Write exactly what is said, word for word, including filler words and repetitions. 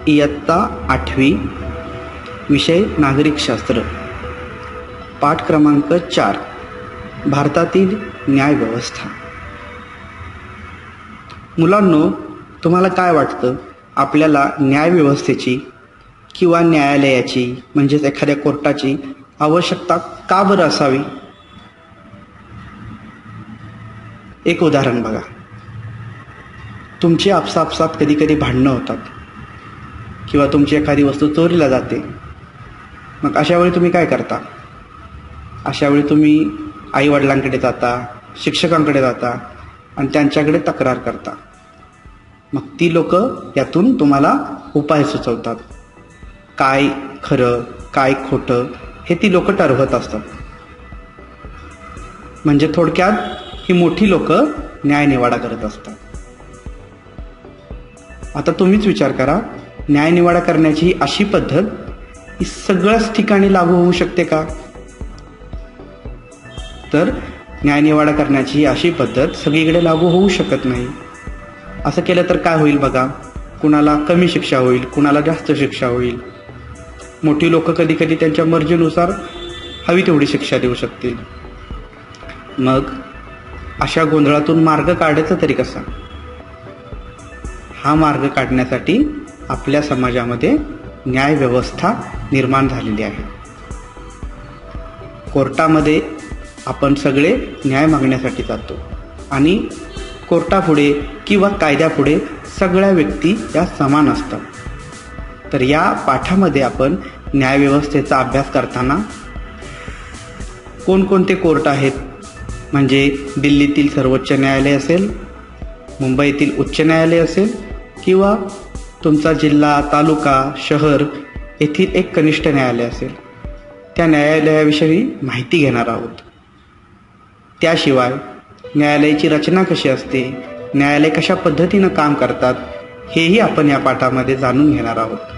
इयत्ता आठवी, विषय नागरिकशास्त्र, पाठ क्रमांक चार, भारतातील न्यायव्यवस्था. मुलांनो, तुम्हाला काय वाटतं, आपल्याला न्यायव्यवस्थेची किंवा न्यायालयाची म्हणजेच एखाद्या कोर्टाची आवश्यकता का बरं असावी? एक उदाहरण बघा. तुमची आपसापसात कधी कधी भांडणं होतात किंवा तुमची एखादी वस्तू चोरीला जाते. मग अशा वेळी तुम्ही काय करता? अशा वेळी तुम्ही आईवडिलांकडे जाता, शिक्षकांकडे जाता आणि त्यांच्याकडे तक्रार करता. मग ती लोक यातून तुम्हाला उपाय सुचवतात. काय खरं काय खोटं हे ती लोक ठरवत असतात. म्हणजे थोडक्यात ही मोठी लोक न्यायनिवाडा करत असतात. आता तुम्हीच विचार करा, न्यायनिवाडा करण्याची ही अशी पद्धत ही सगळ्याच ठिकाणी लागू होऊ शकते का? तर न्यायनिवाडा करण्याची अशी पद्धत सगळीकडे लागू होऊ शकत नाही. असं केलं तर काय होईल बघा, कुणाला कमी शिक्षा होईल, कुणाला जास्त शिक्षा होईल. मोठी लोक कधी कधी त्यांच्या मर्जीनुसार हवी तेवढी शिक्षा देऊ शकतील. मग अशा गोंधळातून मार्ग काढायचा तरी कसा? हा मार्ग काढण्यासाठी आपल्या समाजामध्ये न्यायव्यवस्था निर्माण झालेली आहे. कोर्टामध्ये आपण सगळे न्याय मागण्यासाठी जातो आणि कोर्टापुढे किंवा कायद्यापुढे सगळ्या व्यक्ती या समान असतात. तर या पाठामध्ये आपण न्यायव्यवस्थेचा अभ्यास करताना कोणकोणते कोर्ट आहेत, म्हणजे दिल्लीतील सर्वोच्च न्यायालय असेल, मुंबईतील उच्च न्यायालय असेल किंवा तुमचा जिल्हा, तालुका, शहर येथील एक कनिष्ठ न्यायालय असेल, त्या न्यायालयाविषयी माहिती घेणार आहोत. त्याशिवाय न्यायालयाची रचना कशी असते, न्यायालय कशा पद्धतीनं काम करतात हेही आपण या पाठामध्ये जाणून घेणार आहोत.